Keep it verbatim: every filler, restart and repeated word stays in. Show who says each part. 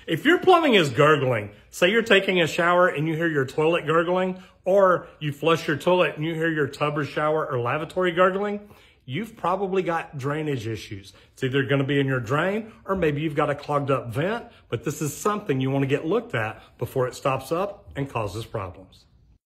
Speaker 1: If your plumbing is gurgling, say you're taking a shower and you hear your toilet gurgling, or you flush your toilet and you hear your tub or shower or lavatory gurgling, you've probably got drainage issues. It's either going to be in your drain or maybe you've got a clogged up vent, but this is something you want to get looked at before it stops up and causes problems.